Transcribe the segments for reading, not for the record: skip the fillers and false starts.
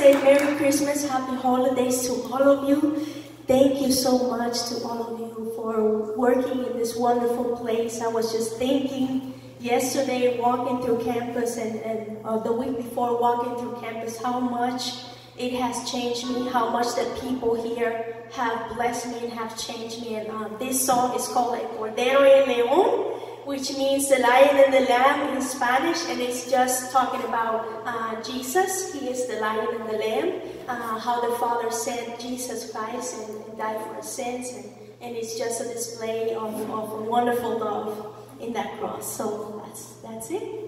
say Merry Christmas, Happy Holidays to all of you. Thank you so much to all of you for working in this wonderful place. I was just thinking yesterday walking through campus and the week before walking through campus how much it has changed me, how much the people here have blessed me and have changed me. And this song is called Cordero y León, which means the lion and the lamb in Spanish, and it's just talking about Jesus. He is the lion and the lamb, how the Father sent Jesus Christ and died for our sins, and it's just a display of a wonderful love in that cross. So that's it.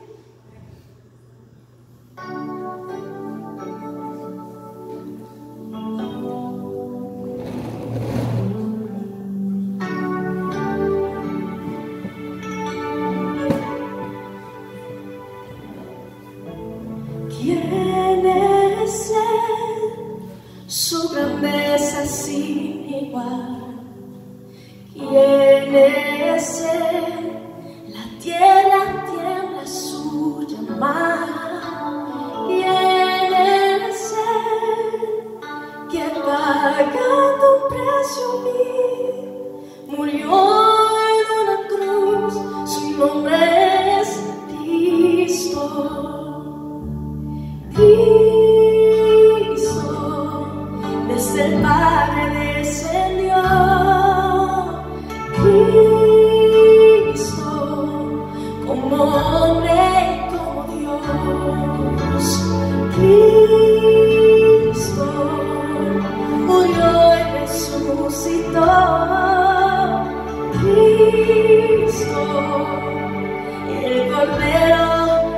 ¿Quién es Él? Su grandeza sin igual. ¿Quién es Él? La tierra tiembla su llamada. ¿Quién es Él? Que pagando un precio vil murió en una cruz. Su nombre es Cristo. Cristo, desde el Padre descendió. Cristo, como hombre y como Dios. Cristo, murió y resucitó. Cristo, el Cordero.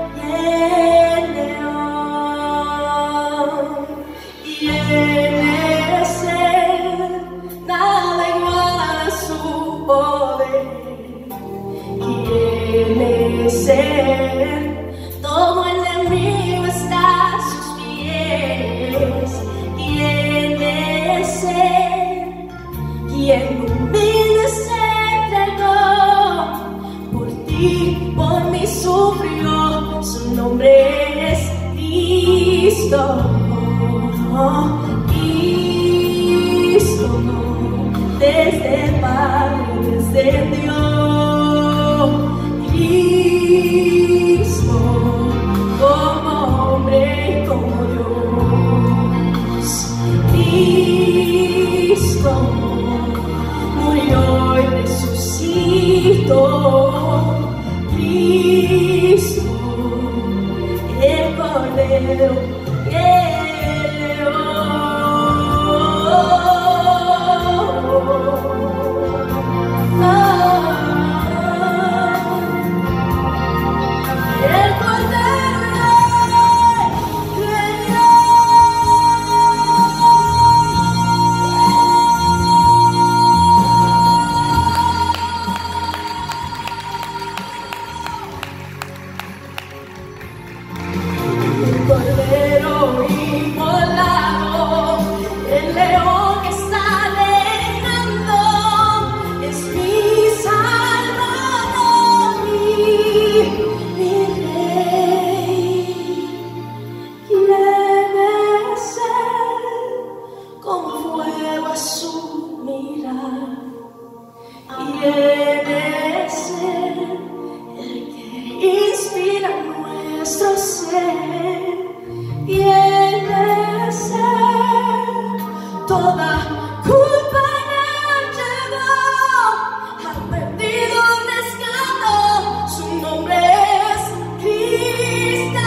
Todo enemigo está a sus pies. ¿Quién es Él? Quien humilde se entregó. Por ti, por mí sufrió. Su nombre es Cristo. Cristo, desde el Padre, desde Dios. Cristo, como hombre y como Dios. Cristo, murió y resucitó. Cristo, el Cordero y el León. Cordero inmolado, el león está reinando, es mi Salvador, mi Rey. ¿Quién es Él? Con fuego a su mirar. ¿Quién es Él? El que inspira nuestro ser. ¿Quién es Él? Toda culpa Él llevó, al perdido rescató. Su nombre es Cristo.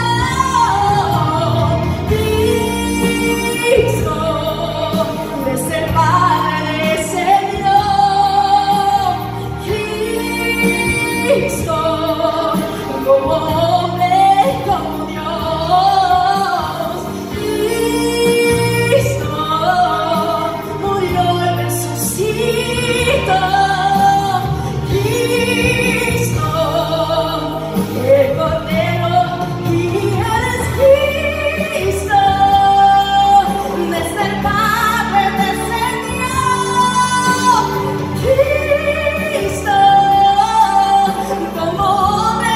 Cristo, desde el Padre descendió. Cristo, como hombre, como Dios.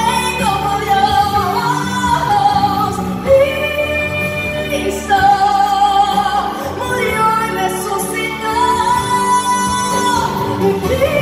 Cristo. de ti.